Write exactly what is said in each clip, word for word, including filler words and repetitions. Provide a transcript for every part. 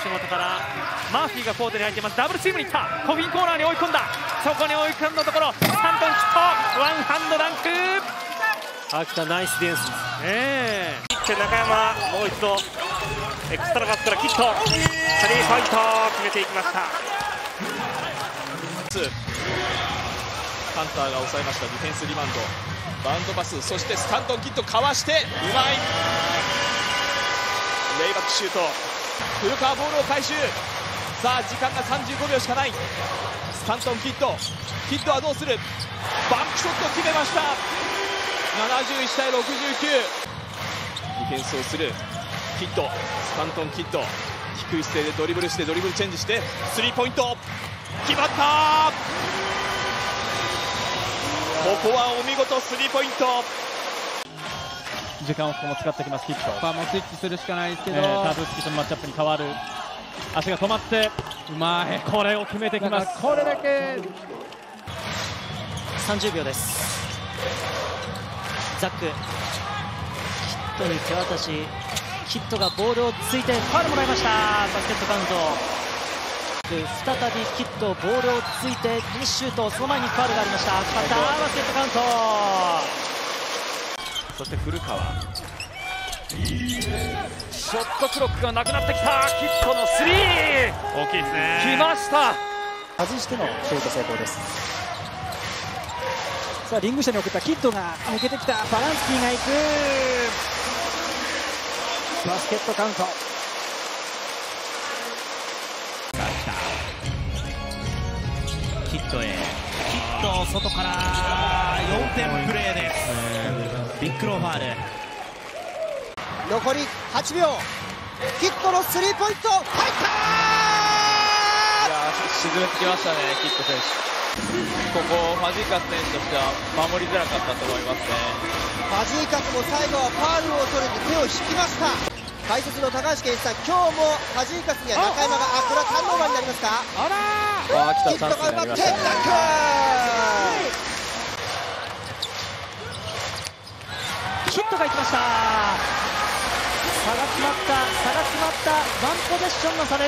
足元からマーフィーがコートに入っています。ダブルチームに行った。コフィンコーナーに追い込んだ。そこに追い込んだところスタントンキットワンハンドダンク。秋田ナイスディフェンスですね。中山もう一度エクストラパスからキットスリーポイント決めていきました。 ハンターが抑えました。ディフェンスリバウンドバウンドパス、そしてスタントンキットかわしてうまいレイバックシュート。古川ボールを回収。さあ時間がさんじゅうごびょうしかない。スタントンキットキットはどうする。バンクショット決めました。ななじゅういちたいろくじゅうきゅう。ディフェンスをするキット。スタントンキット低い姿勢でドリブルしてドリブルチェンジしてスリーポイント決まった。ここはお見事スリーポイント。 時間をここも使ってきますキット。 パーもスイッチするしかないですけど、 えー、タブスキとのマッチアップに変わる。足が止まってうまい。 これを決めてきます。 これだけさんじゅうびょうです。ザックキットに手渡し、キットがボールをついてファウルもらいました。バスケットカウント。再びキットボールをついてフィニッシュート。その前にファウルがありました。決まった。バスケットカウント。 そして古川ショットクロックがなくなってきた。キットのスリー大きいですね。来ました。 外してのシュート成功です。さあリング下に送ったキットが抜けてきた。バランスキーがいく。バスケットカウント。 キットへキット外からよんてんプレーです。ビッグローファール。 残りはちびょう。キットのスリーポイント入ったー。 いや沈めてきましたねキット選手。ここファジーカス選手としては守りづらかったと思いますね。 ファジーカスも最後はファウルを取れて手を引きました。解説の高橋健一さん、今日もファジーカスには中山が、あ、これはターンオーバーになりますか。 あらーキットが奪ってダンク。 キットが行きました。差が詰まった差が詰まったワンポゼッションの差です。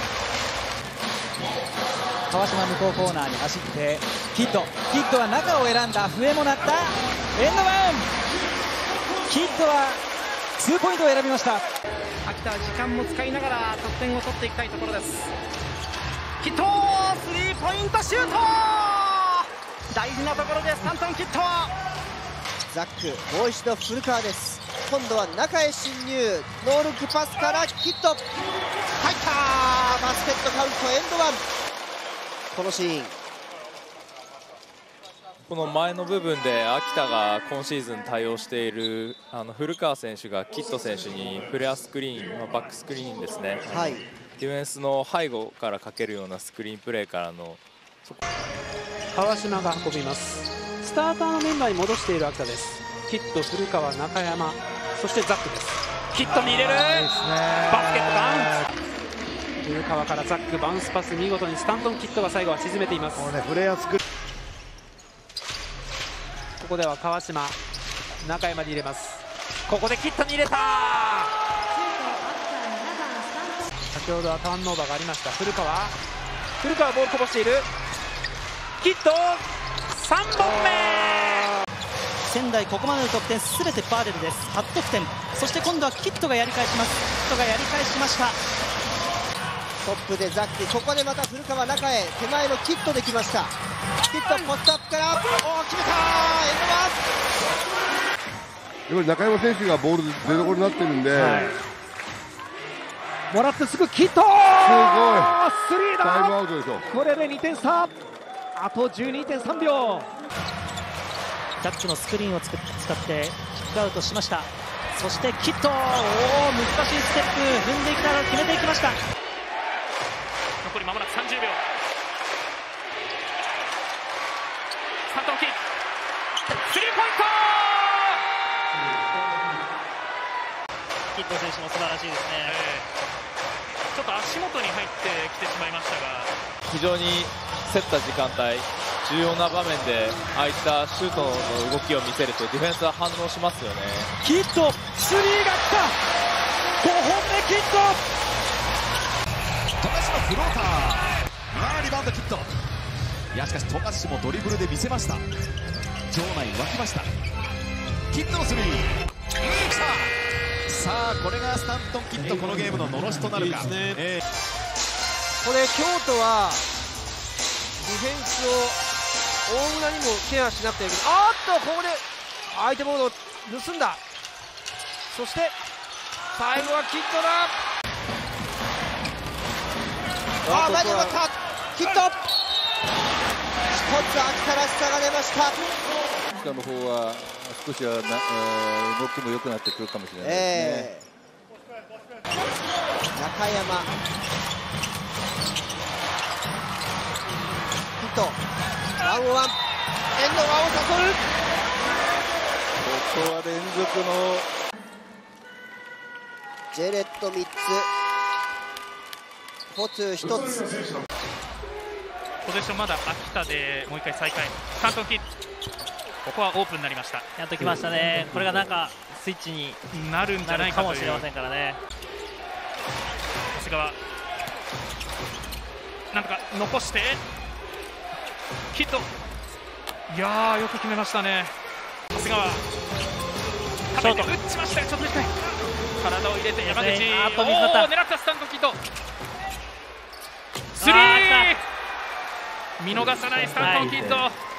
川島向こうコーナーに走ってキットキットは中を選んだ。笛も鳴った。エンドワン。キットはツーポイントを選びました。 秋田は時間も使いながら得点を取っていきたいところです。キットスリーポイントシュート。大事なところでスタントンキット。 ザックもう一度古川です。今度は中へ侵入。ノールックパスからキット入った。バスケットカウントエンドワン。このシーンこの前の部分で秋田が今シーズン対応しているあの古川選手がキット選手にフレアスクリーン、バックスクリーンですね、 はい、 ディフェンスの背後からかけるようなスクリーンプレーからの川島が運びます。スターターのメンバーに戻している秋田です。キット、古川、中山、そしてザックです。 キットに入れる。バスケットカウント。 古川からザック、バウンスパス見事にスタントンキットが最後は沈めています。 ここでは川島中山に入れます。 ここでキットに入れた。 先ほどはターンオーバーがありました。古川古川ボールこぼしている。キットさんぼんめ。 仙台ここまでの得点すべてバーレルです。はち得点。そして今度はキットがやり返します。キットがやり返しました。 トップでザック。ここでまた古川中へ。手前のキットできました。キットポストアップからおー決めたー。エンドワン。 やっぱり中山選手がボール出所になってるんで、はい、 もらってすぐキット。 すごいスリーだ。 タイムアウトでしょ。 これでにてん差。あと じゅうにてんさんびょう。 ザックのスクリーンを使ってキックアウトしました。そしてキット、おお難しいステップ踏んでいきながら決めていきました。 残り間もなくさんじゅうびょう。スタントンキッスリーポイント。 キット選手も素晴らしいですね、 えー、ちょっと足元に入ってきてしまいましたが、 非常に競った時間帯、重要な場面でああいったシュートの動きを見せるとディフェンスは反応しますよね。 キットスリーが来た。ごほんめキット。 ンドキット。いやしかし富樫もドリブルで見せました。場内沸きました。キットのスリー、うん、来た。さあこれがスタントンキット、このゲームののろしとなるか。いいですね、えー、 これ京都はディフェンスを大村にもケアしなくてはいけない。あーっとここで相手ボールを盗んだ。そして最後はキットだ。 あー前に奪ったキット、一つ秋田らしさが出ました。 石川の方は少しはな、えー、動きも良くなってくるかもしれないですね、えー、中山ヒット、ワンオンワン、エンドワンを誘う。 ここは連続のジェレットみっつ、フォトゥひとつ。 ポゼッションまだ秋田でもう一回再開。スタントンキット、ここはオープンになりました。 やっときましたね。これがなんかスイッチになるんじゃないかかもしれませんからね。 長谷川なんとか残してキット、いやーよく決めましたね。長谷川ショート打ちましたよ。ちょっと痛い。体を入れて山口、 あっと水だった。 おー狙ったスタントンキット、スリー見逃さないスタントンキット。